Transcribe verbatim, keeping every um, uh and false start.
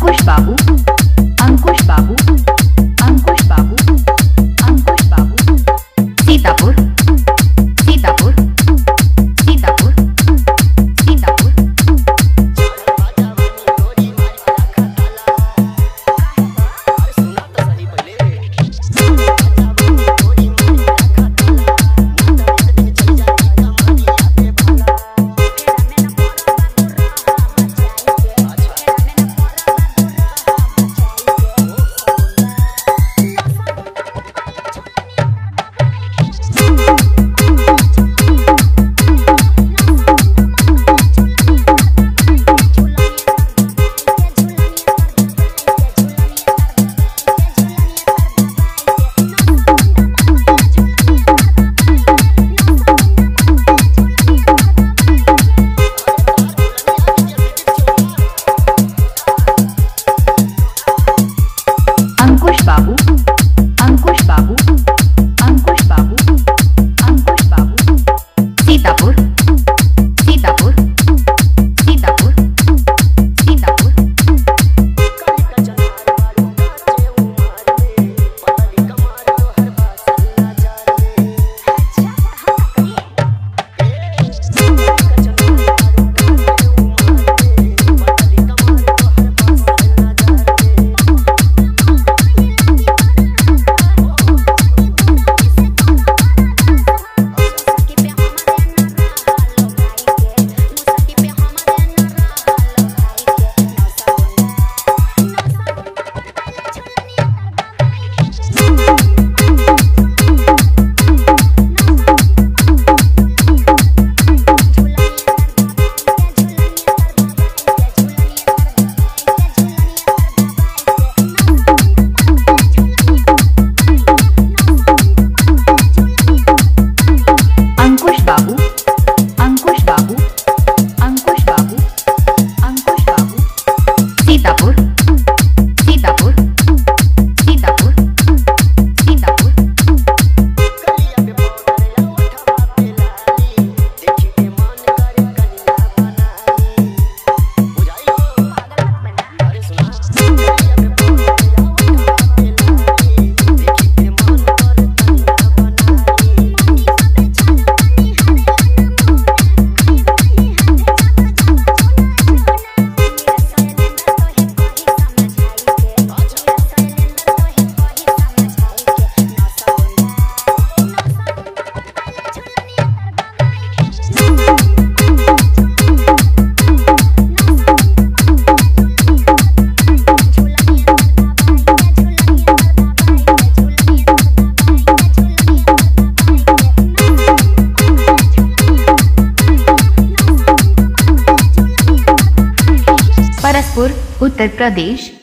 अंकुश बाबू, अंकुश बाबू, अंकुश बाबू, अंकुश बाबू, सीतापुर, सीतापुर, सीतापुर, सीतापुर। अंकुश बाबू, अंकुश बाबू, अंकुश बाबू, अंकुश बाबू, सीतापुर, सीतापुर, सीतापुर, सीतापुर। अंकुश बाबू, अंकुश बाबू, अंकुश बाबू, अंकुश बाबू, सीतापुर, सीतापुर, सीतापुर, सीतापुर। परसपुर, उत्तर प्रदेश।